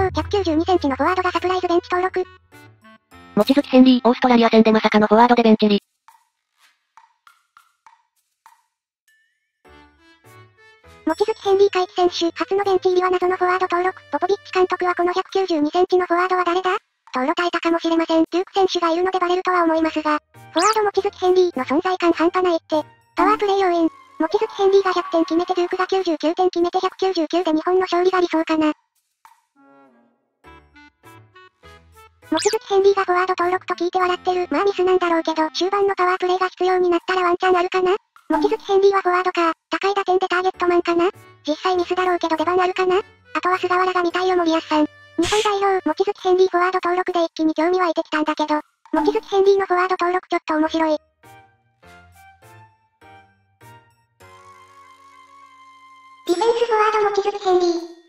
192センチのフォワードがサプライズベンチ登録。 望月ヘンリー、オーストラリア戦でまさかのフォワードでベンチ入り。 望月ヘンリー回帰選手、初のベンチ入りは謎のフォワード登録。ポポビッチ監督はこの192センチのフォワードは誰だとうろたえたかもしれません。デューク選手がいるのでバレるとは思いますが、フォワード望月ヘンリーの存在感半端ないって。パワープレイ要因。望月ヘンリーが100点決めてデュークが99点決めて199で日本の勝利が理想かな。望月ヘンリーがフォワード登録と聞いて笑ってる。まあミスなんだろうけど、終盤のパワープレイが必要になったらワンチャンあるかな。望月ヘンリーはフォワードか。高い打点でターゲットマンかな。実際ミスだろうけど出番あるかな。あとは菅原が見たいよ森保さん。日本代表、望月ヘンリーフォワード登録で一気に興味湧いてきたんだけど、望月ヘンリーのフォワード登録ちょっと面白い。ディフェンスフォワード望月ヘンリー。